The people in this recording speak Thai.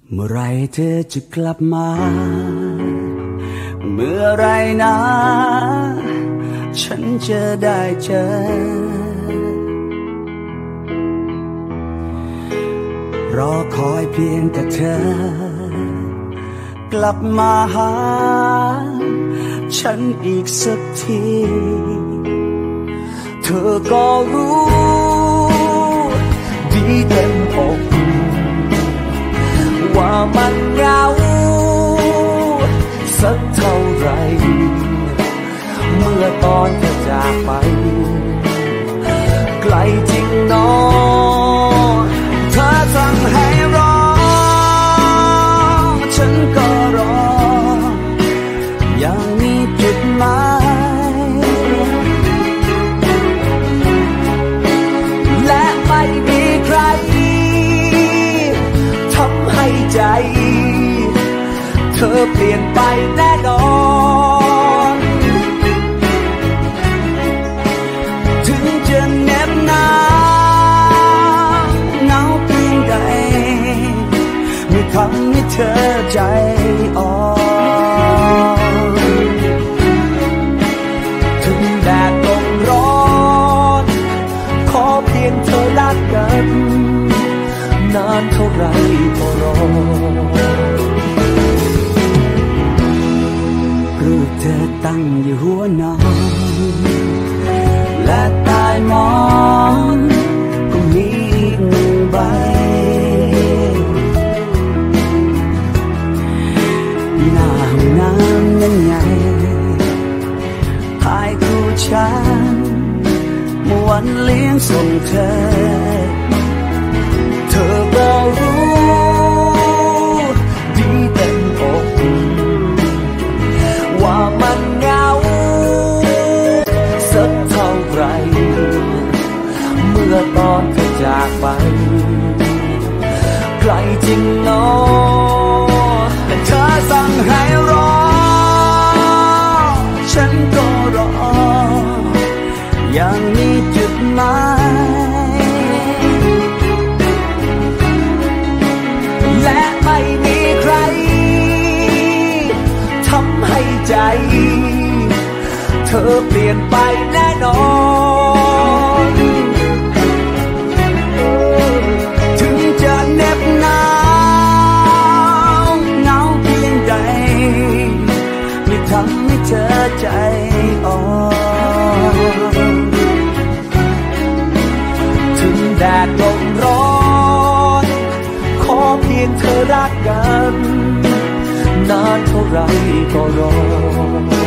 เมื่อไรเธอจะกลับมาเมื่อไรนะฉันจะได้เจอรอคอยเพียงแต่เธอกลับมาหาฉันอีกสักทีเธอก็รู้ดีเต็มอกว่ามันเหงาสักเท่าไรเมื่อตอนเธอจากไปไกลจริงหนอเธอสั่งให้รอฉันก็รอยังมีจุดหมายและไม่มีใครทำให้ใจเธอเปลี่ยนไปแน่นอนถึงจะเหน็บหนาวเหงาเพียงใดไม่ทำให้เธอใจอ่อนถึงแดดลมร้อนขอเพียงเธอรักกันนานเท่าไรก็รอรูปเธอตั้งอยู่หัวนอนและใต้หมอนก็มีอีกหนึ่งใบหน้าห้องน้ำนั้นไงถ่ายคู่ฉันเมื่อวันเลี้ยงส่งเธอเธอก็รู้ดีเต็มอกว่ามันเหงาสักเท่าไรเมื่อตอนเธอจากไปไกลจริงหนอแต่เธอสั่งให้รอฉันก็รอยังมีจุดหมายและไม่มีใครทำให้ใจเธอเปลี่ยนไปแน่นอนถึงจะเหน็บหนาวเหงาเพียงใดไม่ทำให้เธอใจอ่อนถึงแดดลมร้อนขอเพียงเธอรักกันนานเท่าไรก็รอ